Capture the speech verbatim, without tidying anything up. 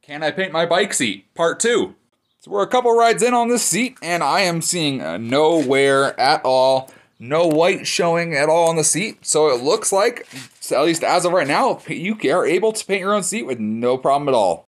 Can I paint my bike seat? Part two. So we're a couple rides in on this seat, and I am seeing uh, no wear at all. No white showing at all on the seat. So it looks like, at least as of right now, you are able to paint your own seat with no problem at all.